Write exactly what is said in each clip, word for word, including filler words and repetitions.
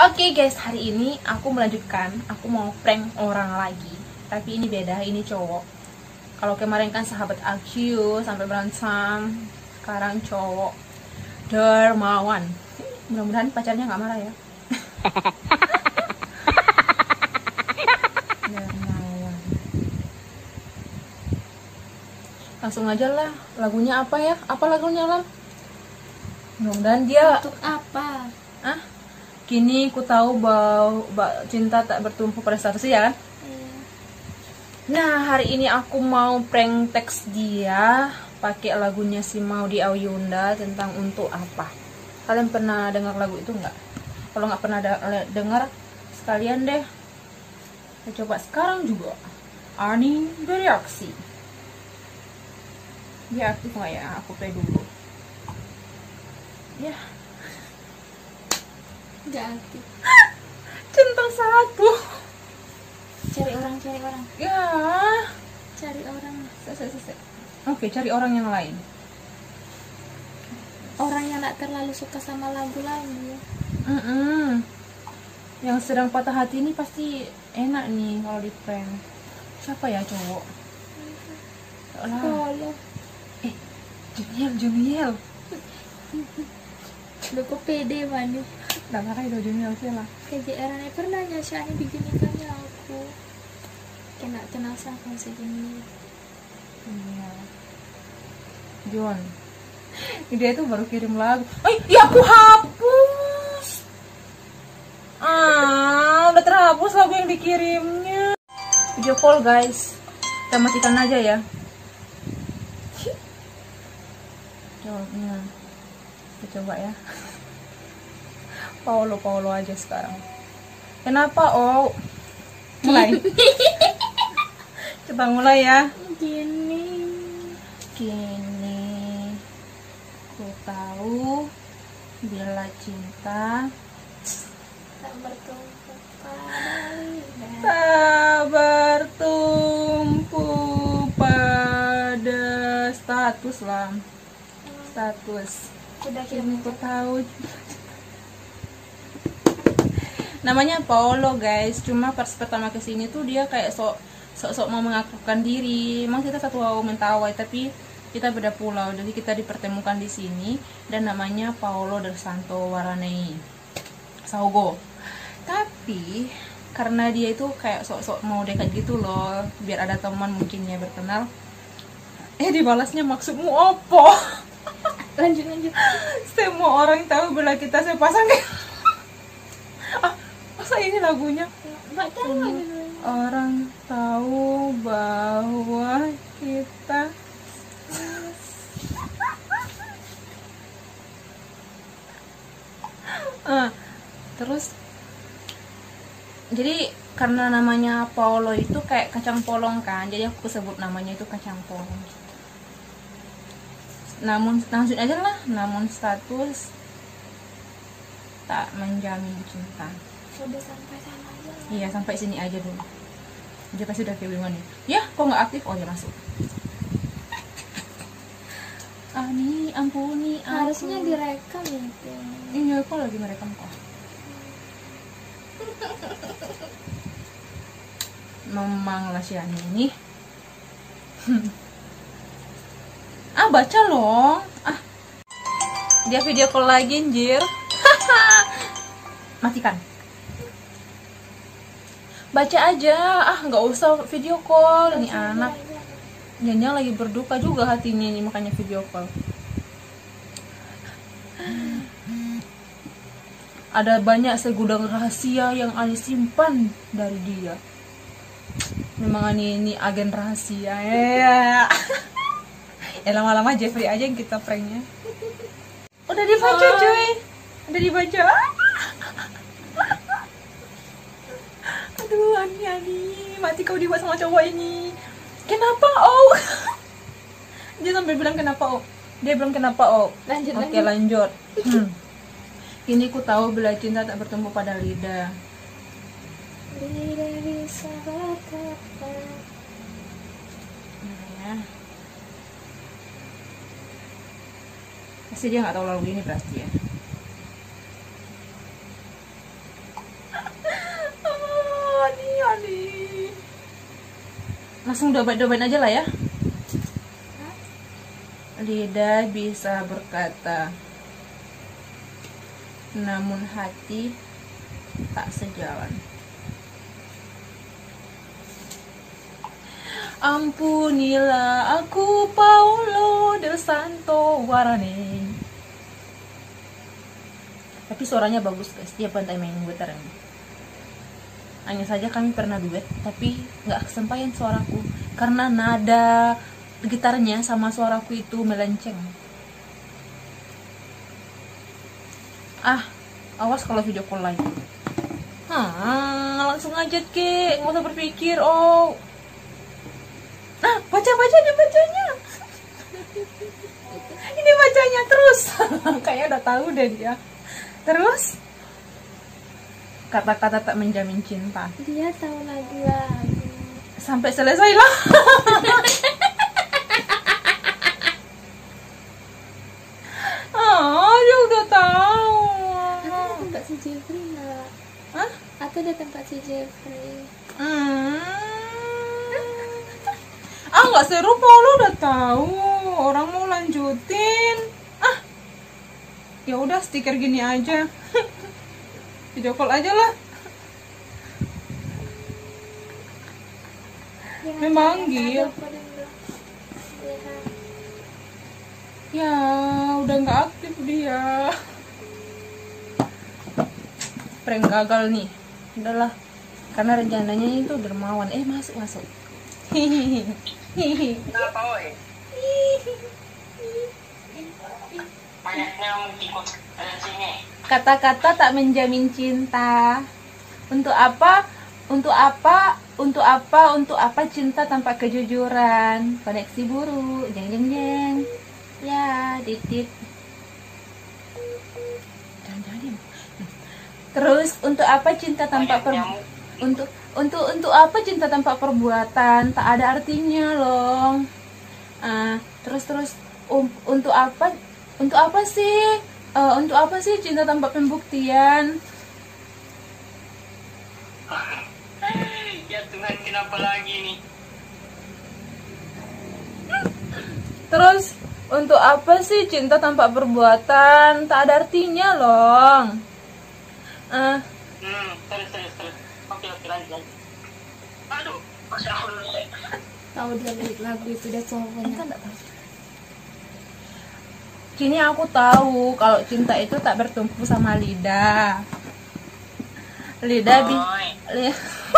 Oke guys, hari ini aku melanjutkan. Aku mau prank orang lagi. Tapi ini beda, ini cowok. Kalau kemarin kan sahabat aku sampai berantem, sekarang cowok dermawan. Mudah-mudahan pacarnya nggak marah ya. Dermawan. Langsung aja lah. Lagunya apa ya? Apa lagunya, Lam? Mudah-mudahan dia. Untuk apa? Ah? Kini ku tahu bahwa cinta tak bertumpu pada status ya kan? Iya. Nah, hari ini aku mau prank teks dia pakai lagunya si Maudy Ayunda tentang Untuk Apa. Kalian pernah dengar lagu itu nggak? Kalau nggak pernah dengar, sekalian deh. Kita coba sekarang juga. Arni bereaksi. Dia aktif nggak ya? Aku play dulu. Ya. Nggak aktif. Centang satu. Cari orang, cari orang. Ya. Cari orang. Selesai, selesai. Oke, cari orang yang lain. Orang yang tak terlalu suka sama lagu-lagu. Mm -mm. Yang sedang patah hati ini pasti enak nih kalau di prank. Siapa ya cowok? Lah. Kalau Eh, Juniel, Juniel. lu kok pede mana? Nah, makanya itu Juniel sih lah. Kejarannya pernah nyasani beginikannya aku. Kena kenal sama segini. Iya. John. Dia itu baru kirim lagu. Eh, ya aku hapus. Ah, udah terhapus lagu yang dikirimnya. Video call guys. Kita matikan aja ya. Jawabnya. Kita coba ya. Paulo, Paulo aja sekarang. Kenapa, Oh? Mulai. Kita mulai ya. Gini. Kini ku tahu bila cinta Tak bertumpu pada lidah. tak bertumpu pada status lah. Status. Udah Kini kirim ku tahu. Namanya Paulo guys. Cuma pas pertama kesini tuh dia kayak sok sok-sok mau mengakukan diri. Emang kita satu mentawai tapi kita beda pulau. Jadi kita dipertemukan di sini dan namanya Paulo del Santo Waranei Saugo. Tapi karena dia itu kayak sok-sok mau dekat gitu loh, biar ada teman mungkin ya berkenal. Eh dibalasnya maksudmu opo? Lanjut lanjut. Semua orang tahu bila kita sepasang. Ah, masa ini lagunya? Mbak tahu gitu. Orang tahu bahwa kita ah, terus jadi karena namanya Paulo itu kayak kacang polong kan, jadi aku sebut namanya itu kacang polong. Namun langsung aja lah, namun status tak menjamin cinta. Sudah sampai sana aja. Iya, sampai sini aja dulu. Dia pasti udah kebingungan nih. Ya, kok nggak aktif? Oh ya masuk. Ah nih, ampuni. Harusnya aku. direkam itu. Iya, kok lagi merekam kok. Memang lah si Ani ini. Ah, baca loh. Ah. Dia video call lagi, anjir. Matikan. Baca aja. Ah, nggak usah video call. Ini anak. Jangan lagi berduka juga hatinya ini, makanya video call. Ada banyak segudang rahasia yang Ani simpan dari dia. Memang Ani ini agen rahasia ya. Ya lama-lama Jeffrey aja yang kita pranknya. Udah dibaca cuy. Udah dibaca. Aduh Ani, Ani mati kau dibuat sama cowok ini. Kenapa Oh? Dia sampai bilang kenapa Oh. Dia bilang kenapa Oh. Lanjut Oke lanjut. lanjut. Hmm. Kini ku tahu bila cinta tak bertumpu pada lidah. Tidak bisa berkata. Nah, ya. Pasti dia nggak tahu lagu ini berarti ya. Langsung dobain-dobain aja lah ya. Hah? Lidah bisa berkata, namun hati tak sejalan. Ampunilah aku Paulo del Santo Guarane. Tapi suaranya bagus guys, dia pandai main gitar ini. Hanya saja kami pernah duet, tapi nggak kesampaian suaraku karena nada gitarnya sama suaraku itu melenceng. Ah, awas kalau video call lagi. Hmm, langsung aja ke, nggak usah berpikir. Oh, nah baca baca dia bacanya. Ini bacanya terus. Kayaknya udah tahu deh dia. Terus kata-kata tak menjamin cinta. Dia tahu lagu-lagu. Sampai selesai lah. Oh, dia udah tahu. Atau datang Kak si Jeffrey nggak? Hah? Atau datang Kak si Jeffrey? Hmm. Ah, nggak seru, Paulo udah tahu. Orang mau lanjutin. Ah, ya udah stiker gini aja. Video call aja lah. Jangan Memanggil. ada kode dulu. Lihat. Ya, udah nggak aktif dia. Prank gagal nih. Udahlah. Karena rencananya itu dermawan. Eh, masuk masuk. Hihihi. Kenapa, woy? Banyaknya ikut ada sini. Kata-kata tak menjamin cinta. Untuk apa? Untuk apa? Untuk apa? Untuk apa cinta tanpa kejujuran? Koneksi buruk. Jeng jeng jeng. Ya, titit. Jangan jangan diam. Terus untuk apa cinta tanpa per untuk untuk untuk apa cinta tanpa perbuatan? Tak ada artinya loh. Ah, terus terus um, untuk apa? Untuk apa sih? Uh, untuk apa sih cinta tanpa pembuktian? Ya Tuhan, kenapa lagi nih? Terus untuk apa sih cinta tanpa perbuatan? Tak ada artinya loh. Uh, Hmm, terus terus terus. Oke oke lanjut lanjut. Aduh, masih aku dulu ya. Tahu dia lirik lagu itu dia cowoknya. kan tak tahu. Kini aku tahu kalau cinta itu tak bertumpu sama lidah. Lidah bi Oi. li-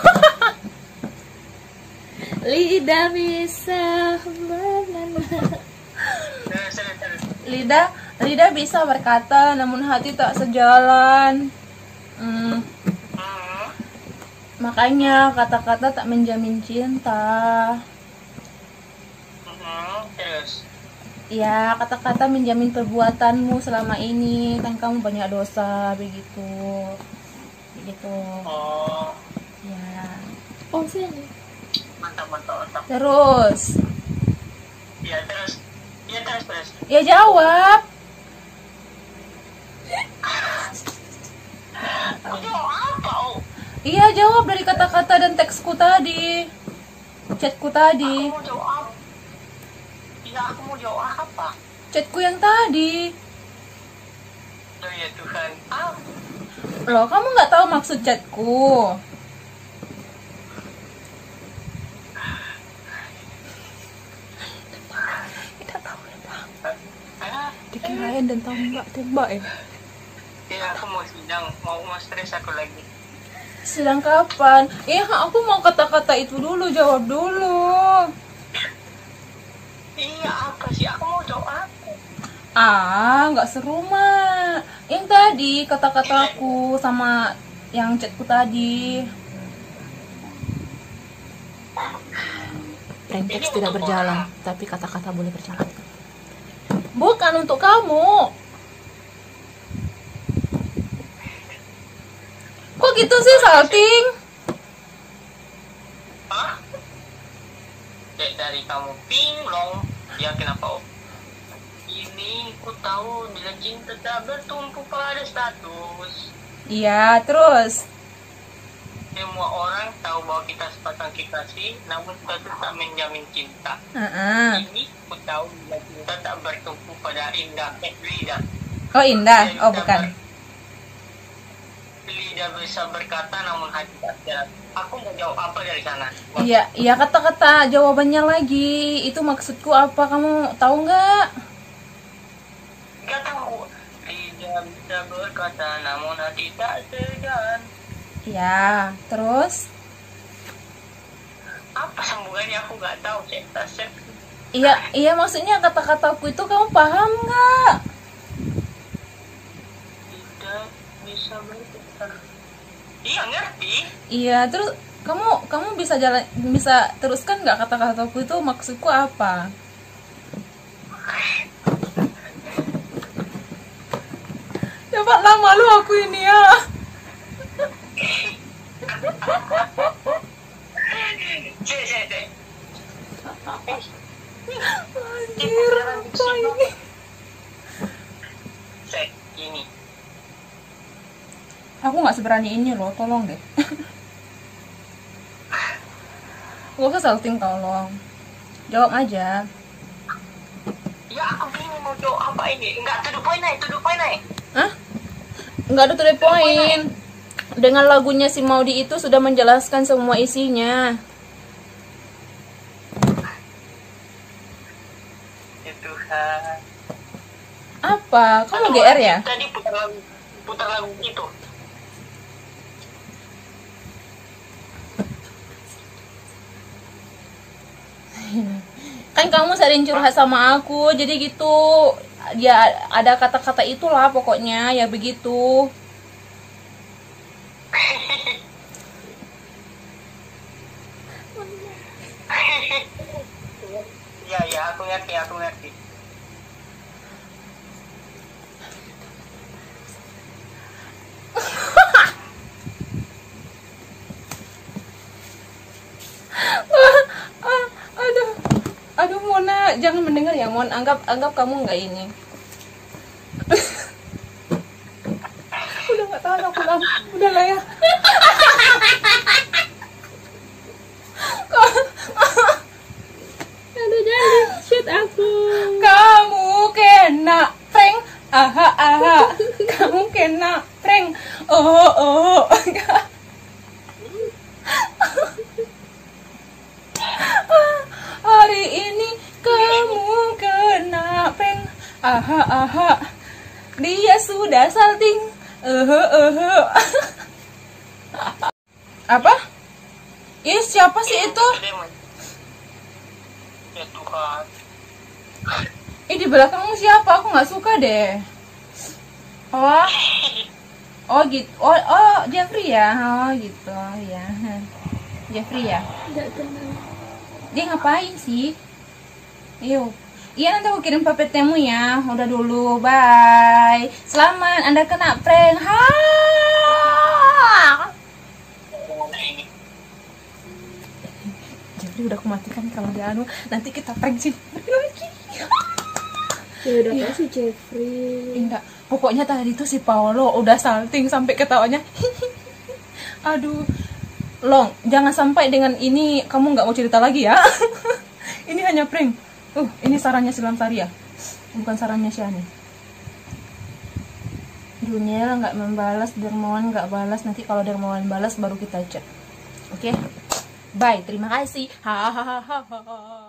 Lidah bisa mengenal. Terus terus terus. lidah lidah bisa berkata namun hati tak sejalan. Hmm, Hmm. makanya kata-kata tak menjamin cinta. Hmm. Terus. Ya, kata-kata menjamin perbuatanmu selama ini. Kan kamu banyak dosa begitu. Begitu. Oh, Ya. Oh sini. mantap mantap mantap. Terus, Ya terus. Ya terus terus. ya jawab. Itu apa? Oh, Iya, jawab dari kata-kata dan teksku tadi. Chatku tadi. aku mau jawab. Ya aku mau jawab apa? Chatku yang tadi. Oh ya Tuhan. Ah, Loh, kamu nggak tahu maksud chatku? Tidak tahu ya, Bang. ah, Dikirain dan tembak tembak ya. ya aku mau sidang, mau mau stres aku lagi. Sedang kapan? Eh, aku mau kata-kata itu dulu, jawab dulu. Iya apa sih? Aku mau jawab aku. Ah, nggak seru mah. Yang tadi kata-kataku sama yang chatku tadi. Prank text tidak berjalan, tapi kata-kata boleh berjalan. Bukan untuk kamu. Kok gitu sih, salting? Hah? Dek dari kamu pinglong. Ya kenapa? Oh? Ini ku tahu bila cinta tak bertumpu pada status. Iya, terus. semua orang tahu bahwa kita sepasang kekasih, namun kita tak menjamin cinta. Uh-uh. Ini ku tahu bila cinta tak bertumpu pada indah, eh, lidah. Oh Indah, oh bukan. Ber, lidah bisa berkata, namun hati tak jalan. Aku mau jawab apa dari sana? Iya, iya kata-kata jawabannya lagi. Itu maksudku apa? Kamu tahu nggak? Gak tahu. Lidah bisa berkata, namun hati tak sejalan. Ya, terus? Apa sambungannya aku nggak tahu, Cek. Tasep. Iya, iya maksudnya kata-kataku itu kamu paham nggak? Tidak bisa berkata. Iya ngerti. Iya, terus kamu kamu bisa jalan bisa teruskan nggak kata-kataku itu maksudku apa? Coba lah malu aku ini ya. Cek, cek, cek. Anjir, apa ini? Cek, ini. Aku nggak seberani ini loh, tolong deh. Gak usah salting, tolong. Jawab aja. Ya aku bingung mau jawab apa ini. Enggak, to the point naik, to the point naik. Hah? Nggak ada to the point. Dengan lagunya si Maudi itu sudah menjelaskan semua isinya. Ya Tuhan. Apa? Kamu G R ya? Tadi putar lagu, putar lagu itu. Kan kamu sering curhat sama aku, jadi gitu. Ya ada kata-kata itulah pokoknya, ya begitu. Ya, ya, aku ngerti, aku ngerti. Ah, aduh, aduh Mona, jangan mendengar ya Mon. Anggap, anggap kamu nggak ini. Udah nggak tahan aku lang. Udah lah ya. Aduh jangan shoot aku. Kamu kena prank, aha aha. Kamu kena prank, oh oh. Hari ini kamu kena prank, aha aha. Dia sudah salting, eh eh. Apa? Ih siapa sih itu? Ya Tuhan. Ih di belakangmu siapa? Aku nggak suka deh. Oh, oh gitu. Oh, oh Jeffrey ya. Oh gitu ya. Jeffrey ya. Nggak kenal. Dia ngapain sih? Yuk. Iya nanti aku kirim papetmu ya. Udah dulu, bye. Selamat Anda kena prank. Ha. Jeffrey udah aku matikan kalau dia anu. Nanti kita prank sih lagi. Ya udah kasih Jeffrey. Enggak. Pokoknya tadi tuh si Paolo udah salting sampai ketawanya. Aduh. Long, jangan sampai dengan ini kamu nggak mau cerita lagi ya. Ini hanya prank. Uh, ini sarannya Silam Sari ya, bukan sarannya Syahni. Dunia nggak membalas, Dermawan nggak balas. Nanti kalau Dermawan balas baru kita chat. Oke, okay? Bye. Terima kasih. Hahaha.